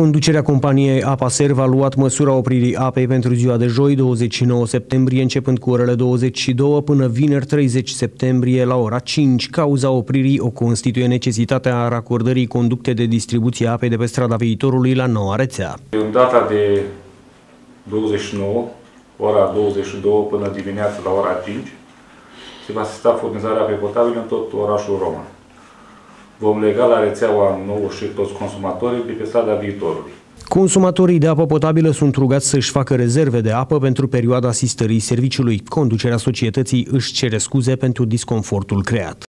Conducerea companiei Apa Serv a luat măsura opririi apei pentru ziua de joi, 29 septembrie, începând cu orele 22 până vineri 30 septembrie la ora 5. Cauza opririi o constituie necesitatea racordării conducte de distribuție a apei de pe strada Viitorului la noua rețea. În data de 29, ora 22 până dimineața la ora 5, se va asista furnizarea apei potabile în tot orașul Roman. Vom lega la rețeaua nouă și toți consumatorii de pe strada Viitorului. Consumatorii de apă potabilă sunt rugați să-și facă rezerve de apă pentru perioada asistării serviciului. Conducerea societății își cere scuze pentru disconfortul creat.